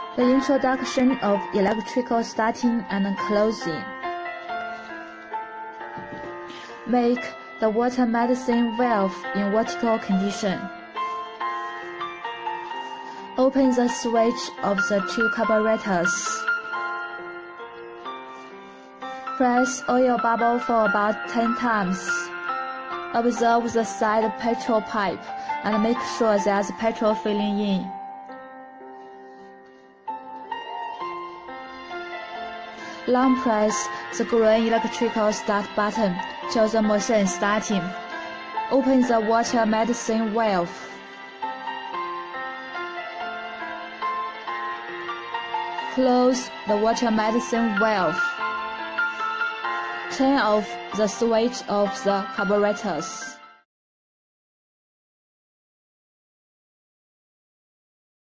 The introduction of electrical starting and closing. Make the water medicine valve in vertical condition. Open the switch of the two carburetors. Press oil bubble for about 10 times. Observe the side petrol pipe and make sure there's petrol filling in. Long press the green electrical start button till the machine starting. Open the water medicine valve. Close the water medicine valve. Turn off the switch of the carburetors.